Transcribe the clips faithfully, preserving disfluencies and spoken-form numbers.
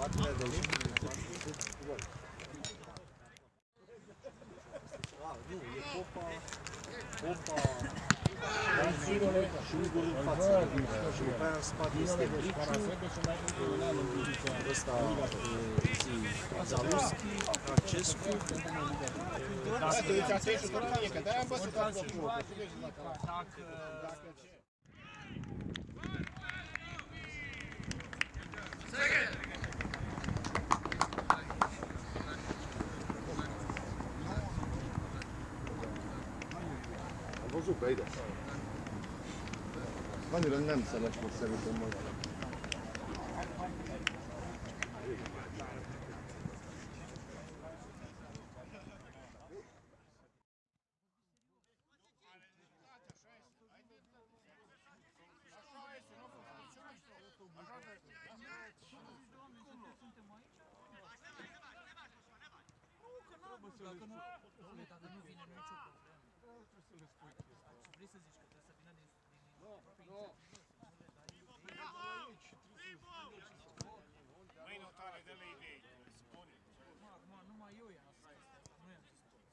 Nu, e popa, popa, și ungurul în față, și după aia în spate este Briciu, ăsta Zalewski, Francescu. Da, tu uiți, asta e jucătorie, că de-aia am văzut la locul. Am văzut pe aici. Annyira nem szeles most szerintem majd. Dacă nu, dacă nu vine, nu e nicio problemă. Vrei să zici că trebuie să vină din... Măi, notare, dă-le idei, spune. Acum, numai eu i-am zis asta, nu i-am zis toți.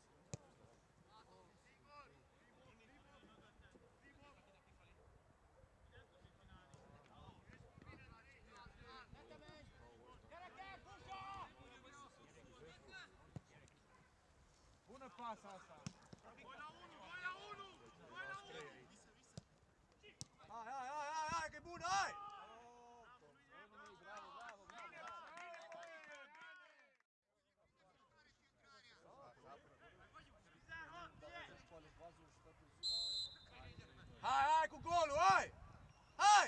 Bună pasa asta! doi la unu, doi la unu! doi la unu! Hai, hai, hai, hai, hai, că e bun, hai! Hai, hai cu golul, hai! Hai!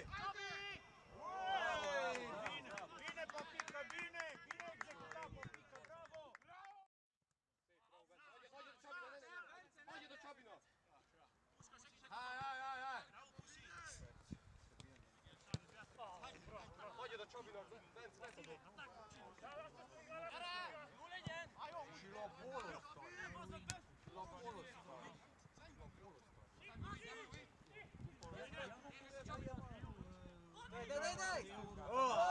Bine, Papică, bine! Bine executat, Papică, bravo! Hai, hai, hai, hai! Hagyod a Csabinak, Bence, veszed! Și la bolul ăsta! La bolul ăsta! Dai, dai, dai, dai!